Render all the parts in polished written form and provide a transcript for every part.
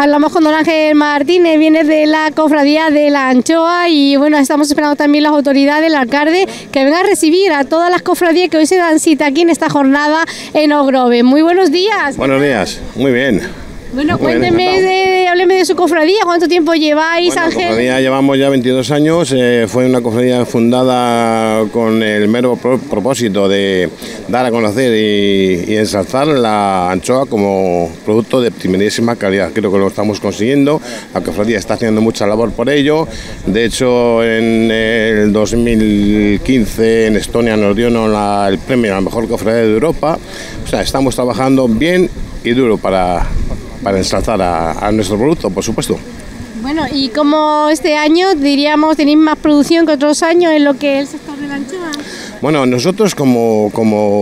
Hablamos con don Ángel Martínez, viene de la Cofradía de la Anchoa y bueno, estamos esperando también las autoridades, el alcalde, que venga a recibir a todas las cofradías que hoy se dan cita aquí en esta jornada en Ogrove. Muy buenos días. Buenos días, muy bien. Bueno, cuénteme, hábleme de su cofradía, ¿cuánto tiempo lleváis, Ángel? La cofradía llevamos ya 22 años, fue una cofradía fundada con el mero propósito de dar a conocer y ensalzar la anchoa como producto de primerísima calidad. Creo que lo estamos consiguiendo, la cofradía está haciendo mucha labor por ello. De hecho, en el 2015 en Estonia nos dieron el premio a la mejor cofradía de Europa. O sea, estamos trabajando bien y duro para ensalzar a nuestro producto, por supuesto. Bueno, y como este año, diríamos, tenéis más producción que otros años en lo que es el sector de la anchoa. Bueno, nosotros como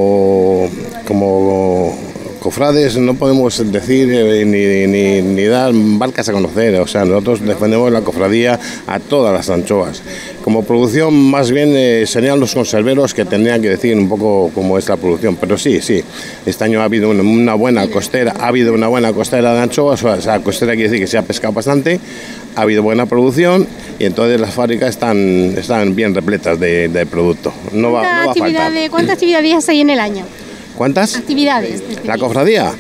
cofrades no podemos decir ni dar marcas a conocer, o sea, nosotros defendemos la cofradía a todas las anchoas. Como producción, más bien serían los conserveros que tendrían que decir un poco cómo es la producción, pero sí, este año ha habido una buena costera, de anchoas, o sea, costera quiere decir que se ha pescado bastante, ha habido buena producción y entonces las fábricas están bien repletas de producto. No va a faltar. ¿Cuántas actividades hay en el año? ¿Cuántas? Actividades. ¿La cofradía?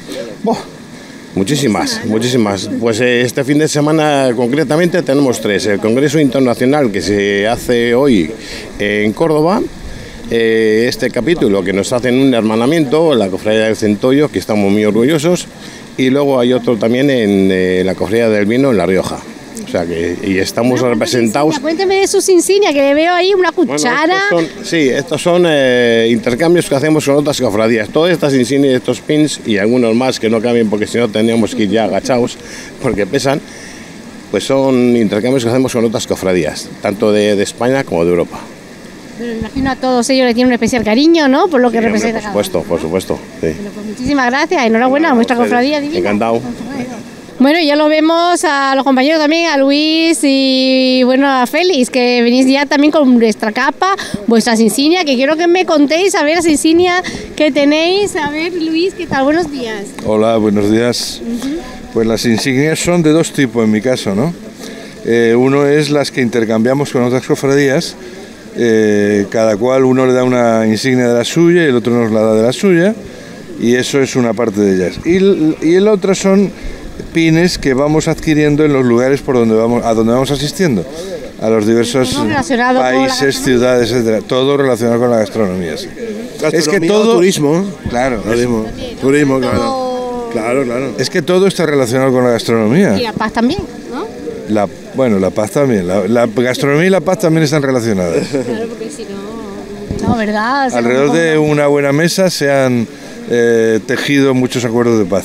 Muchísimas. Pues este fin de semana concretamente tenemos 3. El Congreso Internacional que se hace hoy en Córdoba, este capítulo que nos hacen un hermanamiento, la cofradía del Centollo, que estamos muy orgullosos, y luego hay otro también en la cofradía del Vino en La Rioja. O sea que y estamos representados. Cuénteme de sus insignias, que le veo ahí una cuchara. Bueno, estos son intercambios que hacemos con otras cofradías. Todas estas insignias, estos pins y algunos más que no caben porque si no tendríamos que ir ya agachados porque pesan, pues son intercambios que hacemos con otras cofradías, tanto de España como de Europa. Pero me imagino a todos ellos le tienen un especial cariño, ¿no? Por lo que representa. Por supuesto. Sí. Bueno, pues muchísimas gracias, enhorabuena a nuestra cofradía divina. Encantado. Bueno, ya lo vemos a los compañeros también, a Luis y bueno, a Félix, que venís ya también con vuestra capa, vuestras insignias, que quiero que me contéis, a ver las insignias que tenéis. A ver, Luis, ¿qué tal? Buenos días. Hola, buenos días. Pues las insignias son de dos tipos en mi caso, ¿no? Uno es las que intercambiamos con otras cofradías, cada cual uno le da una insignia de la suya y el otro nos la da de la suya, y eso es una parte de ellas. Y el otro son pines que vamos adquiriendo en los lugares a donde vamos asistiendo, a los diversos países, ciudades, etcétera. Todo relacionado con la gastronomía. Sí. Es que todo turismo, claro, turismo, claro. Es que todo está relacionado con la gastronomía. Y la paz también, ¿no? La paz también. La gastronomía y la paz también están relacionadas. Claro, porque si no, ¿verdad? Alrededor de una buena mesa se han tejido muchos acuerdos de paz.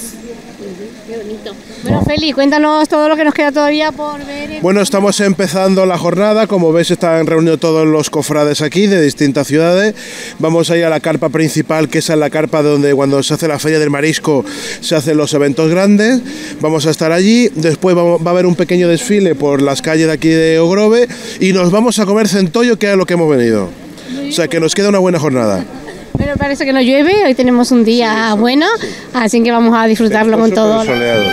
Bueno, Feli, cuéntanos todo lo que nos queda todavía por ver. Bueno, estamos empezando la jornada, como ves están reunidos todos los cofrades aquí de distintas ciudades. Vamos a ir a la carpa principal, que es la carpa donde cuando se hace la Feria del Marisco se hacen los eventos grandes. Vamos a estar allí, después va a haber un pequeño desfile por las calles de aquí de Ogrove y nos vamos a comer centollo, que es a lo que hemos venido. O sea que nos queda una buena jornada. Pero parece que no llueve, hoy tenemos un día bueno, así que vamos a disfrutarlo con todo. Soleado.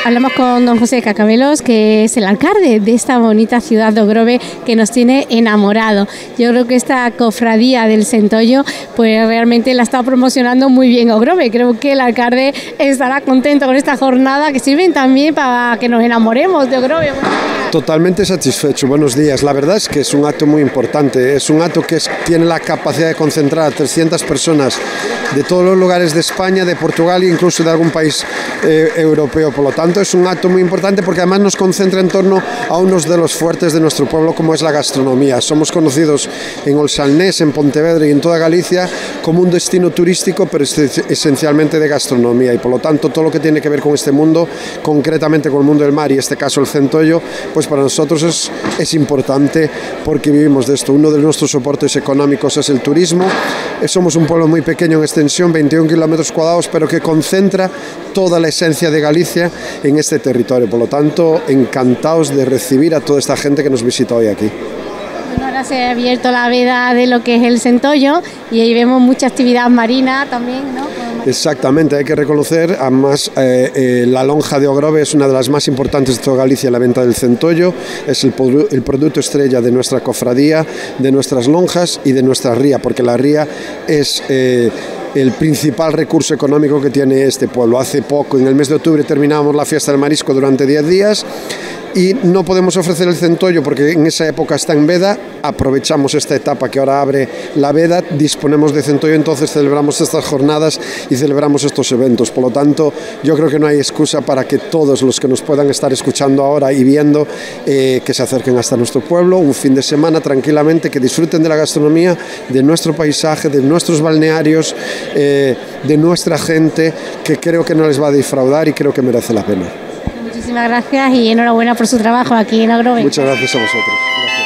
Hablamos con don José Cacabelos, que es el alcalde de esta bonita ciudad de Ogrove, que nos tiene enamorado. Yo creo que esta cofradía del Centollo pues realmente la está promocionando muy bien Ogrove. Creo que el alcalde estará contento con esta jornada, que sirven también para que nos enamoremos de Ogrove. Totalmente satisfecho, buenos días. La verdad es que es un acto muy importante, es un acto que tiene la capacidad de concentrar a 300 personas de todos los lugares de España, de Portugal e incluso de algún país europeo. Por lo tanto, es un acto muy importante porque además nos concentra en torno a unos de los fuertes de nuestro pueblo, como es la gastronomía. Somos conocidos en Olsalnés, en Pontevedra y en toda Galicia como un destino turístico, pero esencialmente de gastronomía, y por lo tanto todo lo que tiene que ver con este mundo, concretamente con el mundo del mar y en este caso el Centollo, pues para nosotros es importante porque vivimos de esto. Uno de nuestros soportes económicos es el turismo. Somos un pueblo muy pequeño en extensión, 21 kilómetros cuadrados, pero que concentra toda la esencia de Galicia en este territorio. Por lo tanto, encantados de recibir a toda esta gente que nos visita hoy aquí. Bueno, ahora se ha abierto la veda de lo que es el Centollo y ahí vemos mucha actividad marina también, ¿no? Exactamente, hay que reconocer, además la lonja de Ogrove es una de las más importantes de toda Galicia, la venta del Centollo, es el producto estrella de nuestra cofradía, de nuestras lonjas y de nuestra ría, porque la ría es el principal recurso económico que tiene este pueblo. Hace poco, en el mes de octubre, terminamos la fiesta del marisco durante 10 días y no podemos ofrecer el Centollo porque en esa época está en veda. Aprovechamos esta etapa que ahora abre la veda, disponemos de Centollo, entonces celebramos estas jornadas y celebramos estos eventos. Por lo tanto, yo creo que no hay excusa para que todos los que nos puedan estar escuchando ahora y viendo que se acerquen hasta nuestro pueblo un fin de semana tranquilamente, que disfruten de la gastronomía, de nuestro paisaje, de nuestros balnearios, de nuestra gente, que creo que no les va a defraudar y creo que merece la pena. Muchísimas gracias y enhorabuena por su trabajo aquí en Ogrove. Muchas gracias a vosotros. Gracias.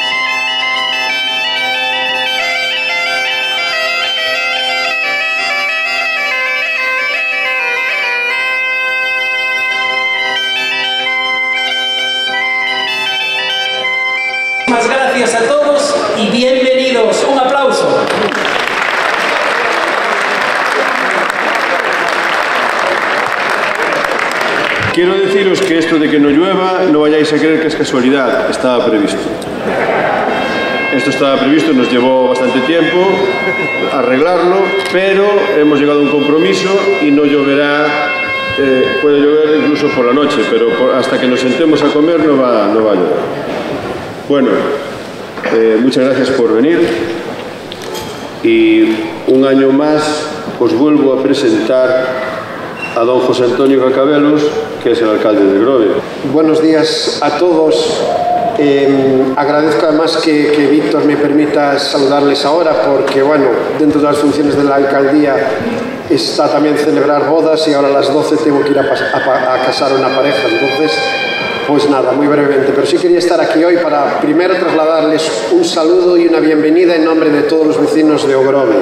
Muchas gracias a todos y bienvenidos. Un aplauso. Quiero deciros que esto de que no llueva, no vayáis a creer que es casualidad, estaba previsto. Esto estaba previsto, nos llevó bastante tiempo arreglarlo, pero hemos llegado a un compromiso y no lloverá, puede llover incluso por la noche, pero hasta que nos sentemos a comer no va a llover. Bueno, muchas gracias por venir y un año más os vuelvo a presentar a don José Antonio Cacabelos, que es el alcalde de Ogrove. Buenos días a todos. Agradezco además que Víctor me permita saludarles ahora porque, bueno, dentro de las funciones de la alcaldía está también celebrar bodas y ahora a las 12 tengo que ir a casar a una pareja. Entonces, pues nada, muy brevemente. Pero sí quería estar aquí hoy para primero trasladarles un saludo y una bienvenida en nombre de todos los vecinos de Ogrove.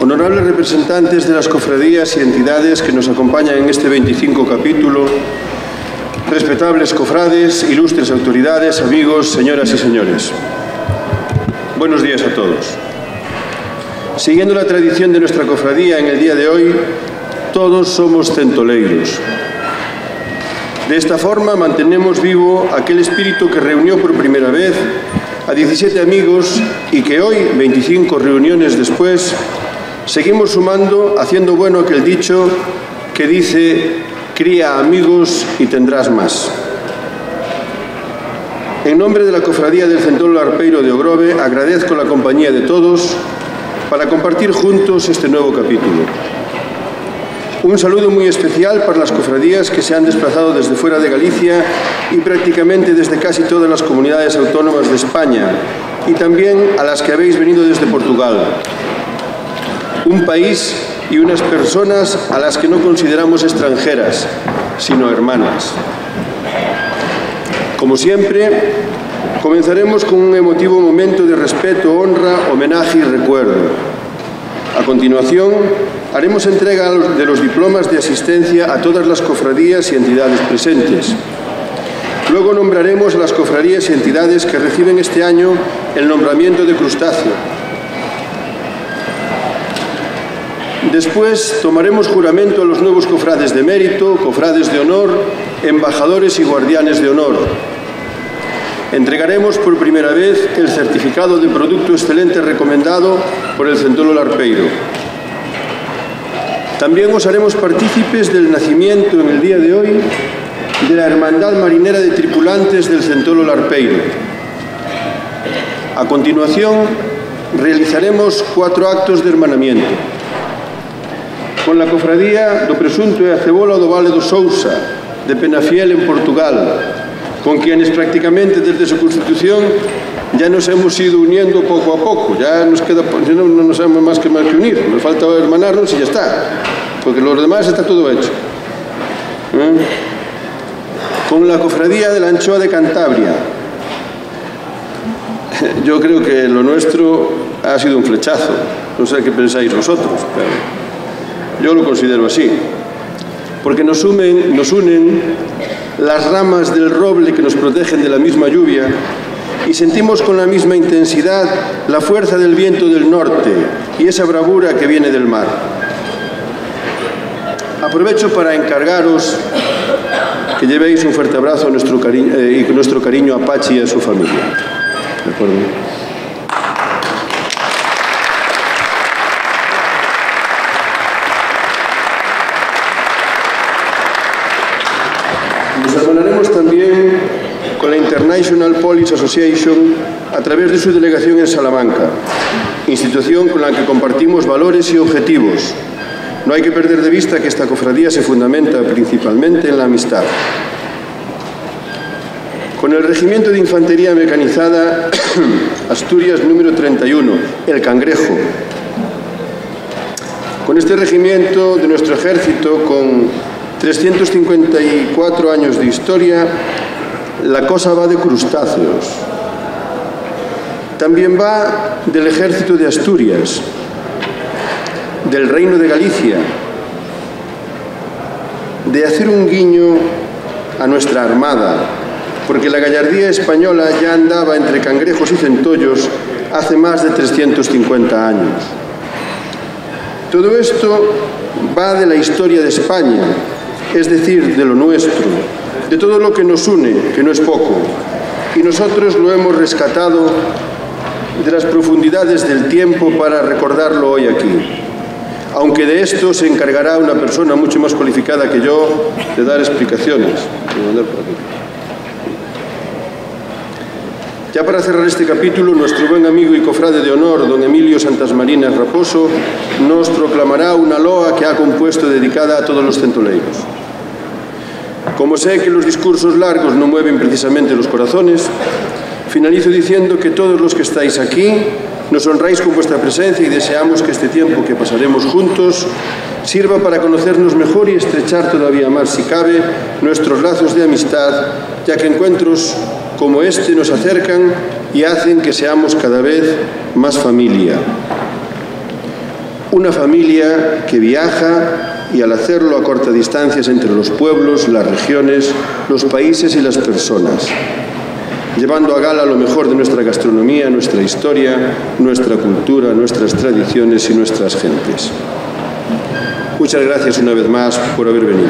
honorables representantes de las cofradías y entidades que nos acompañan en este 25 capítulo, respetables cofrades, ilustres autoridades, amigos, señoras y señores. Buenos días a todos. Siguiendo la tradición de nuestra cofradía en el día de hoy, todos somos centoleiros. De esta forma mantenemos vivo aquel espíritu que reunió por primera vez a 17 amigos y que hoy, 25 reuniones después, seguimos sumando, haciendo bueno aquel dicho que dice: cría amigos y tendrás más. En nombre de la Cofradía del Centolo Arpeiro de Ogrove, agradezco la compañía de todos para compartir juntos este nuevo capítulo. Un saludo muy especial para las cofradías que se han desplazado desde fuera de Galicia y prácticamente desde casi todas las comunidades autónomas de España, y también a las que habéis venido desde Portugal. Un país y unas personas a las que no consideramos extranjeras, sino hermanas. Como siempre, comenzaremos con un emotivo momento de respeto, honra, homenaje y recuerdo. A continuación, haremos entrega de los diplomas de asistencia a todas las cofradías y entidades presentes. Luego nombraremos a las cofradías y entidades que reciben este año el nombramiento de crustáceo. Después tomaremos juramento a los nuevos cofrades de mérito, cofrades de honor, embajadores y guardianes de honor. Entregaremos por primera vez el certificado de producto excelente recomendado por el Centolo Arpeiro. También os haremos partícipes del nacimiento en el día de hoy de la Hermandad Marinera de Tripulantes del Centolo Arpeiro. A continuación, realizaremos 4 actos de hermanamiento. Con la cofradía do Presunto e a Cebola do Vale do Sousa, de Penafiel en Portugal, con quienes prácticamente desde su constitución ya nos hemos ido uniendo poco a poco. Ya nos queda, no nos sabemos más que unir, nos falta hermanarnos y ya está, porque lo demás está todo hecho. Con la cofradía de la Anchoa de Cantabria, yo creo que lo nuestro ha sido un flechazo, no sé qué pensáis vosotros, pero yo lo considero así, porque nos unen las ramas del roble que nos protegen de la misma lluvia y sentimos con la misma intensidad la fuerza del viento del norte y esa bravura que viene del mar. Aprovecho para encargaros que llevéis un fuerte abrazo a nuestro cariño a Pachi y a su familia. ¿De acuerdo? Nos hermanaremos también con la International Police Association a través de su delegación en Salamanca, institución con la que compartimos valores y objetivos. No hay que perder de vista que esta cofradía se fundamenta principalmente en la amistad. Con el Regimiento de Infantería Mecanizada Asturias número 31, el Cangrejo. Con este regimiento de nuestro ejército, con 354 años de historia, la cosa va de crustáceos. También va del Ejército de Asturias, del Reino de Galicia, de hacer un guiño a nuestra Armada, porque la gallardía española ya andaba entre cangrejos y centollos hace más de 350 años. Todo esto va de la historia de España, es decir, de lo nuestro, de todo lo que nos une, que no es poco, y nosotros lo hemos rescatado de las profundidades del tiempo para recordarlo hoy aquí. Aunque de esto se encargará una persona mucho más cualificada que yo de dar explicaciones. Ya para cerrar este capítulo, nuestro buen amigo y cofrade de honor, don Emilio Santasmarinas Raposo, nos proclamará una loa que ha compuesto dedicada a todos los centoleiros. Como sé que los discursos largos no mueven precisamente los corazones, finalizo diciendo que todos los que estáis aquí nos honráis con vuestra presencia y deseamos que este tiempo que pasaremos juntos sirva para conocernos mejor y estrechar todavía más, si cabe, nuestros lazos de amistad, ya que encuentros como este nos acercan y hacen que seamos cada vez más familia. Una familia que viaja y al hacerlo a cortas distancias entre los pueblos, las regiones, los países y las personas, llevando a gala lo mejor de nuestra gastronomía, nuestra historia, nuestra cultura, nuestras tradiciones y nuestras gentes. Muchas gracias una vez más por haber venido.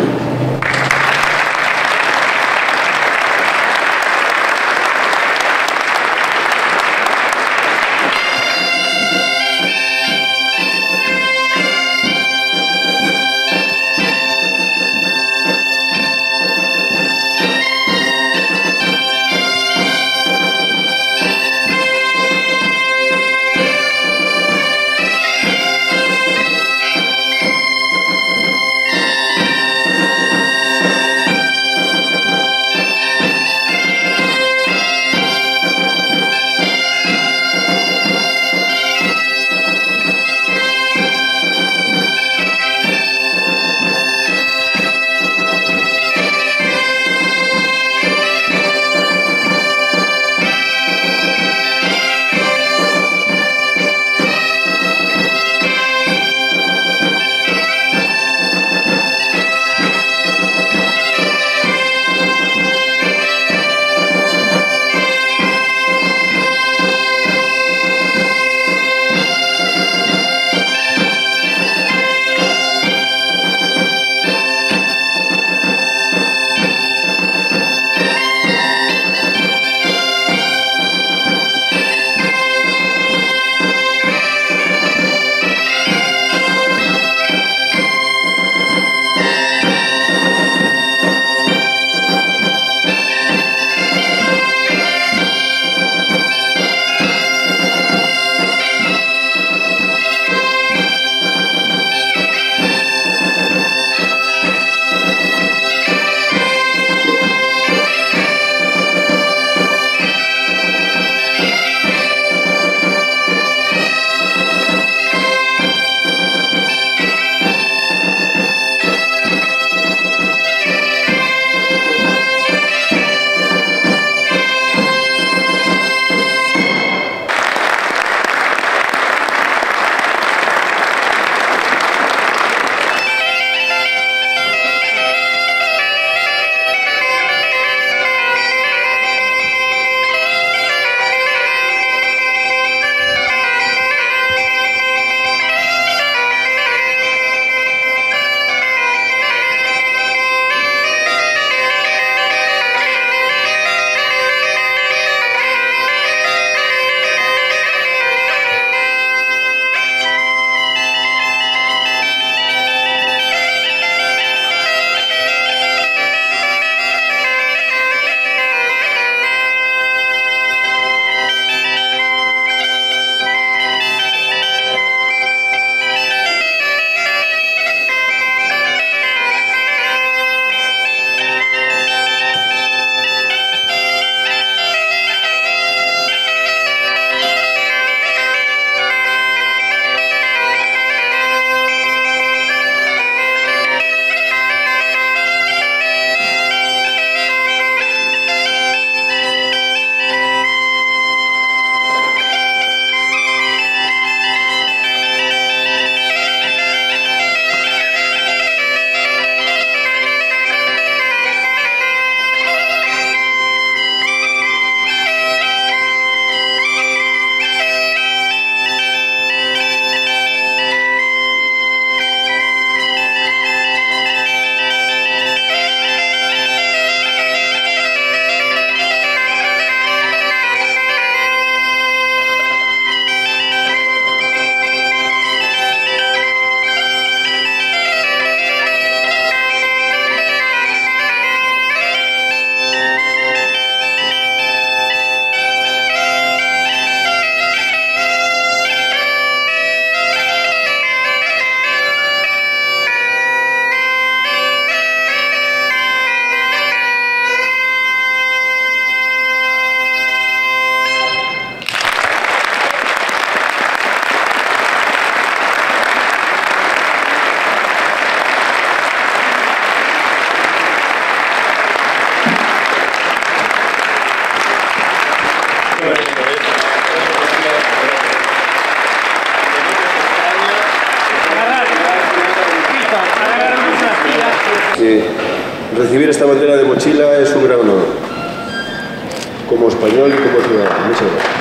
recibir esta bandera de mochila es un gran honor, como español y como ciudadano. Muchas gracias.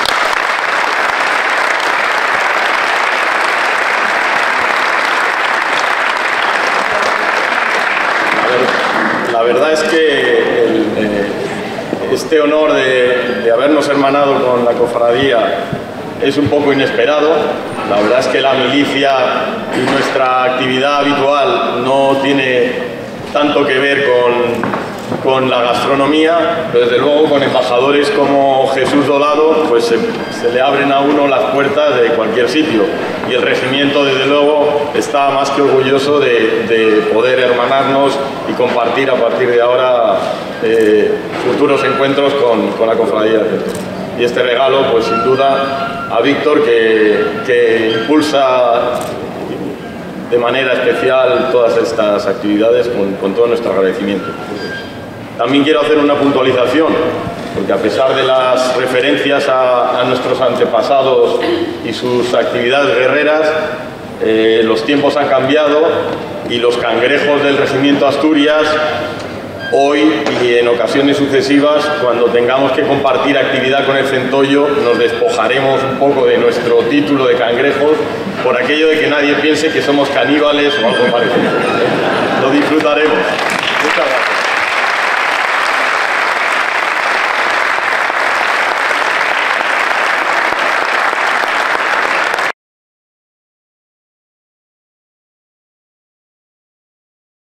La verdad es que este honor de habernos hermanado con la cofradía es un poco inesperado. La verdad es que la milicia y nuestra actividad habitual no tiene tanto que ver con la gastronomía, pero desde luego con embajadores como Jesús Dolado pues se le abren a uno las puertas de cualquier sitio, y el regimiento desde luego está más que orgulloso de poder hermanarnos y compartir a partir de ahora futuros encuentros con la cofradía de Centollo. Y este regalo pues sin duda a Víctor, que impulsa de manera especial todas estas actividades, con todo nuestro agradecimiento. También quiero hacer una puntualización, porque a pesar de las referencias a nuestros antepasados y sus actividades guerreras, los tiempos han cambiado y los cangrejos del Regimiento Asturias, hoy y en ocasiones sucesivas, cuando tengamos que compartir actividad con el Centollo, nos despojaremos un poco de nuestro título de cangrejos, por aquello de que nadie piense que somos caníbales o algo parecido. Lo disfrutaremos.